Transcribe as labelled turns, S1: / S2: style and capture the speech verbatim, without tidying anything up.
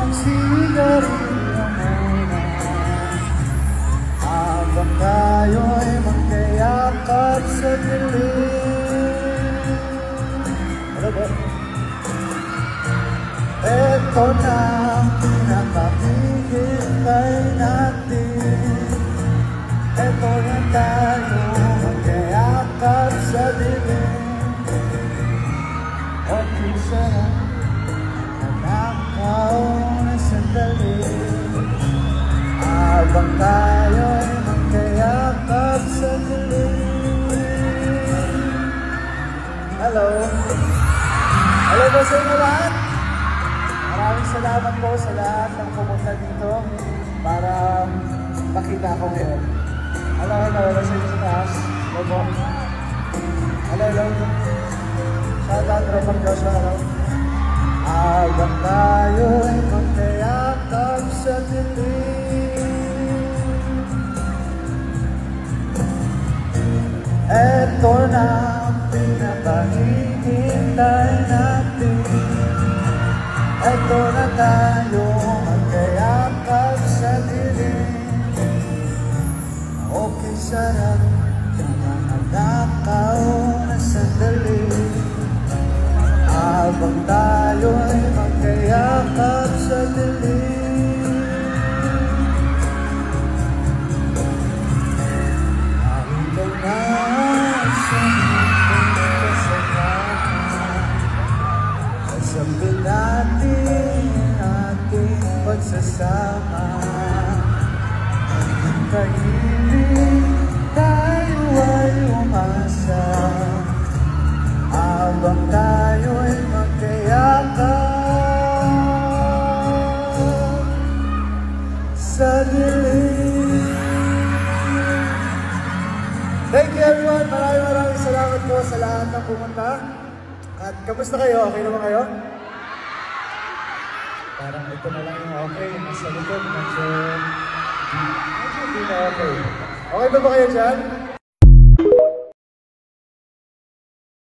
S1: ng sigarilyo muna habang tayo'y magkayakap sa dilim. Ano ba? Ito na ang pinakahihintay natin. Ito na tayo magkayakap sa dilim. O kisa nanakaw na sandali habang tayo'y magkayakap sa dilim. Hello! Hello po sa inyo lahat! Maraming salamat po sa lahat ng pumunta dito para makita ko ngayon. Hello, hello, hello sa inyo sa taas. Hello po. Hello, hello. Shout out, Robert Joshua, hello. Habang tayo'y magkayakap sa dilim. Eto na ang pinakahihintay natin. Eto na tayo magkayakap sa dilim. Okay, sarap ng mga nakaw na sandali habang tayo'y magkayakap sa dilim. Narito na sa mundo kasama, sasabihin natin ating pagsasama. Tahimik tayo ay umasa habang tayo'y magkayakap sa dilim. Thank you everyone! Maraming maraming salamat po sa lahat ng pumunta. At kamusta kayo? Okay naman kayo? Parang ito na lang yung okay. Nasa likod, medyo... medyo hindi na okay. Okay ba ba kayo dyan?